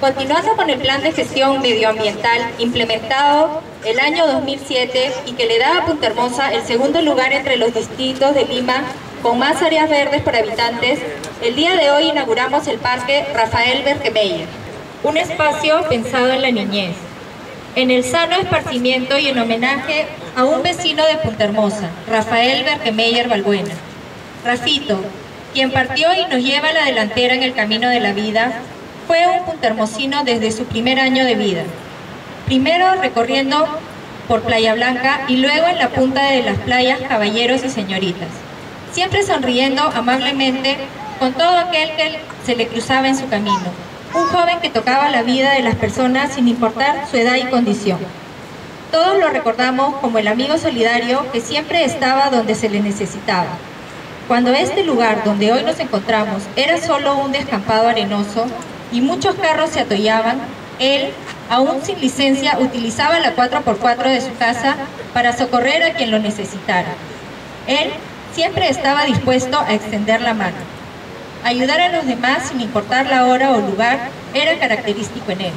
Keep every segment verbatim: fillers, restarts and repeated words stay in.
Continuando con el plan de gestión medioambiental implementado el año dos mil siete y que le da a Punta Hermosa el segundo lugar entre los distritos de Lima con más áreas verdes por habitantes, el día de hoy inauguramos el Parque Rafael Berkemeyer, un espacio pensado en la niñez, en el sano esparcimiento y en homenaje a un vecino de Punta Hermosa, Rafael Berkemeyer Balbuena. Rafito, quien partió y nos lleva a la delantera en el camino de la vida, fue un puntahermosino desde su primer año de vida. Primero recorriendo por Playa Blanca y luego en la punta de las playas Caballeros y Señoritas, siempre sonriendo amablemente con todo aquel que se le cruzaba en su camino. Un joven que tocaba la vida de las personas sin importar su edad y condición. Todos lo recordamos como el amigo solidario que siempre estaba donde se le necesitaba. Cuando este lugar donde hoy nos encontramos era solo un descampado arenoso y muchos carros se atollaban, él, aún sin licencia, utilizaba la cuatro por cuatro de su casa para socorrer a quien lo necesitara. Él siempre estaba dispuesto a extender la mano. Ayudar a los demás sin importar la hora o lugar era característico en él.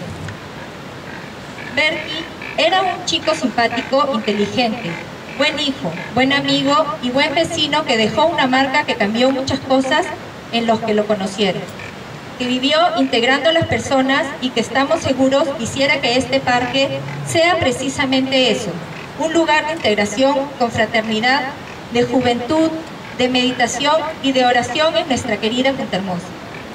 Berky era un chico simpático, inteligente, buen hijo, buen amigo y buen vecino que dejó una marca que cambió muchas cosas en los que lo conocieron, que vivió integrando a las personas y que estamos seguros quisiera que este parque sea precisamente eso, un lugar de integración, confraternidad, de juventud, de meditación y de oración en nuestra querida Punta Hermosa.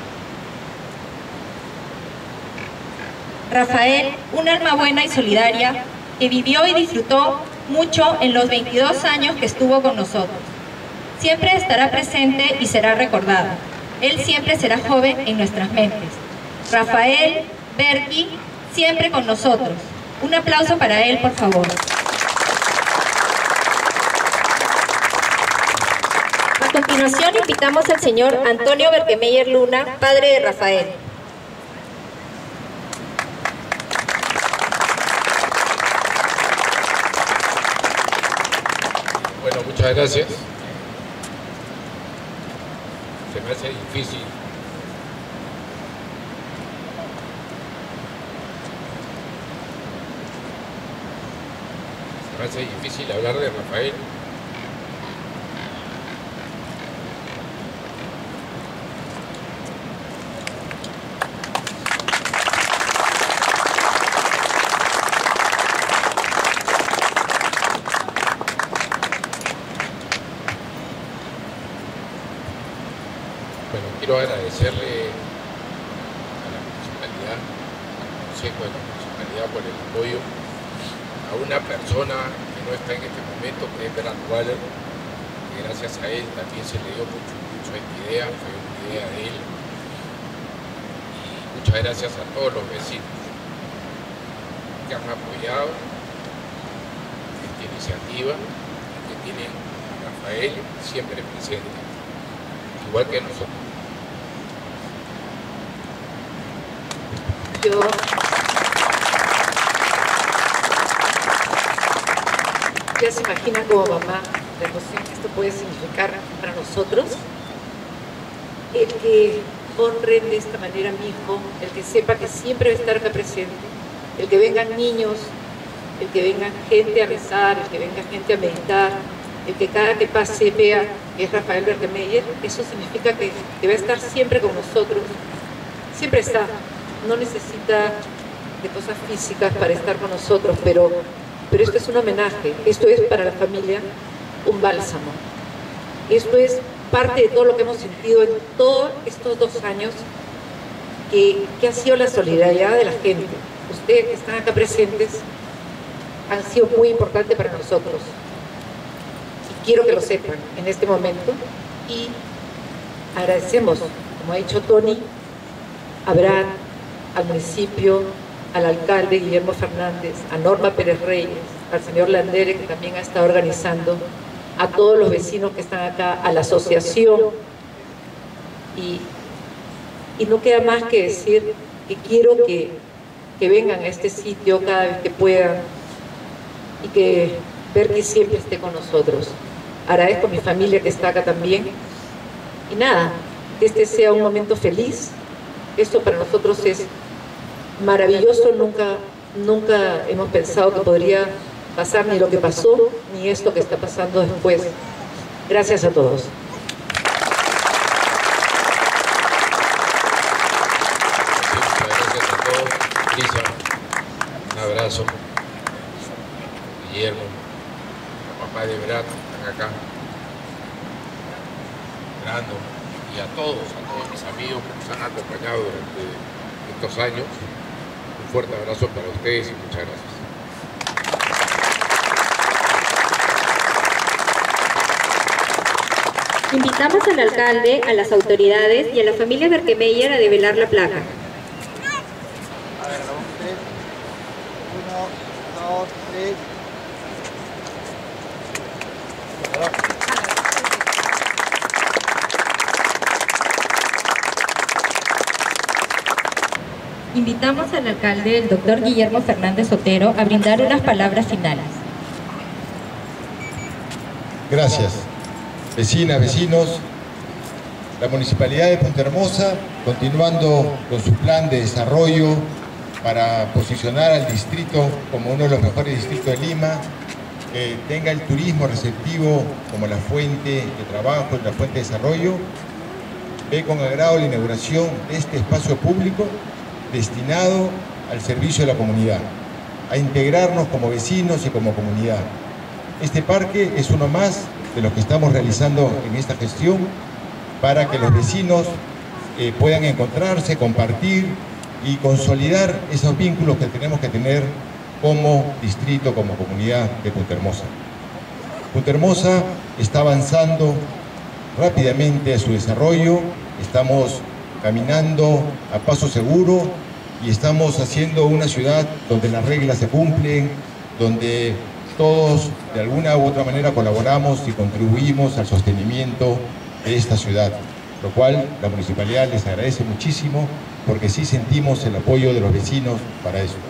Rafael, un alma buena y solidaria, que vivió y disfrutó mucho en los veintidós años que estuvo con nosotros. Siempre estará presente y será recordado. Él siempre será joven en nuestras mentes. Rafael, Berky, siempre con nosotros. Un aplauso para él, por favor. A continuación, invitamos al señor Antonio Berkemeyer Luna, padre de Rafael. Bueno, muchas gracias. Se me hace difícil se me hace difícil hablar de Rafael. Bueno, quiero agradecerle a la municipalidad, al Consejo de la Municipalidad por el apoyo, a una persona que no está en este momento, que es Brad Waller, que gracias a él también se le dio mucho, mucho a esta idea, fue una idea de él. Y muchas gracias a todos los vecinos que han apoyado esta iniciativa y que tienen a Rafael siempre presente, igual que nosotros. Yo ya se imagina como mamá la emoción que esto puede significar para nosotros, el que honren de esta manera a mi hijo, el que sepa que siempre va a estar acá presente, el que vengan niños, el que venga gente a rezar, el que venga gente a meditar, el que cada que pase vea que es Rafael Berkemeyer, eso significa que, que va a estar siempre con nosotros, siempre está, no necesita de cosas físicas para estar con nosotros, pero, pero esto es un homenaje, esto es para la familia un bálsamo, esto es parte de todo lo que hemos sentido en todos estos dos años, que, que ha sido la solidaridad de la gente. Ustedes que están acá presentes han sido muy importantes para nosotros. Quiero que lo sepan en este momento y agradecemos, como ha dicho Tony, a Brad, al municipio, al alcalde Guillermo Fernández, a Norma Pérez Reyes, al señor Landere, que también ha estado organizando, a todos los vecinos que están acá, a la asociación, y, y no queda más que decir que quiero que, que vengan a este sitio cada vez que puedan y que Berky siempre esté con nosotros. Agradezco a mi familia que está acá también. Y nada, que este sea un momento feliz. Esto para nosotros es maravilloso, nunca, nunca hemos pensado que podría pasar ni lo que pasó, ni esto que está pasando después. Gracias a todos. Gracias a todos. Lisa, un abrazo. Guillermo, papá de Brad, están acá. Brando, y a todos, a todos mis amigos que nos han acompañado durante estos años. Un fuerte abrazo para ustedes y muchas gracias. Invitamos al alcalde, a las autoridades y a la familia Berkemeyer a develar la placa. A ver, vamos, tres. Uno, dos, tres. Invitamos al alcalde, el doctor Guillermo Fernández Otero, a brindar unas palabras finales. Gracias. Vecinas, vecinos, la Municipalidad de Punta Hermosa, continuando con su plan de desarrollo para posicionar al distrito como uno de los mejores distritos de Lima, que tenga el turismo receptivo como la fuente de trabajo y la fuente de desarrollo, ve con agrado la inauguración de este espacio público destinado al servicio de la comunidad, a integrarnos como vecinos y como comunidad. Este parque es uno más de lo que estamos realizando en esta gestión para que los vecinos eh, puedan encontrarse, compartir y consolidar esos vínculos que tenemos que tener como distrito, como comunidad de Punta Hermosa. Punta Hermosa está avanzando rápidamente a su desarrollo, estamos caminando a paso seguro y estamos haciendo una ciudad donde las reglas se cumplen, donde todos de alguna u otra manera colaboramos y contribuimos al sostenimiento de esta ciudad, lo cual la municipalidad les agradece muchísimo porque sí sentimos el apoyo de los vecinos para eso.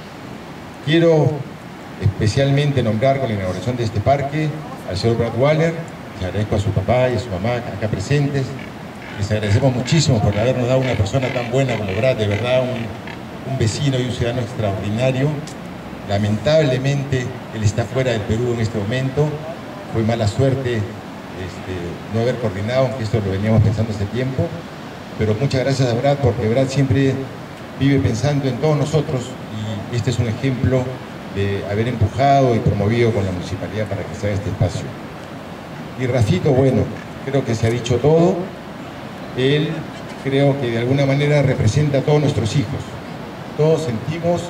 Quiero especialmente nombrar con la inauguración de este parque al señor Brad Waller, le agradezco a su papá y a su mamá acá presentes. Les agradecemos muchísimo por habernos dado una persona tan buena como Brad, de verdad un, un vecino y un ciudadano extraordinario. Lamentablemente él está fuera del Perú en este momento, fue mala suerte este, no haber coordinado, aunque esto lo veníamos pensando hace tiempo, pero muchas gracias a Brad porque Brad siempre vive pensando en todos nosotros y este es un ejemplo de haber empujado y promovido con la municipalidad para que se haga este espacio. Y Rafito, bueno, creo que se ha dicho todo. Él creo que de alguna manera representa a todos nuestros hijos. Todos sentimos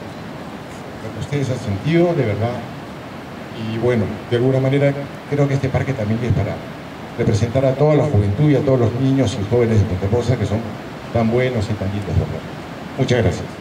lo que ustedes han sentido, de verdad. Y bueno, de alguna manera creo que este parque también es para representar a toda la juventud y a todos los niños y jóvenes de Punta Hermosa que son tan buenos y tan lindos, ¿verdad? Muchas gracias.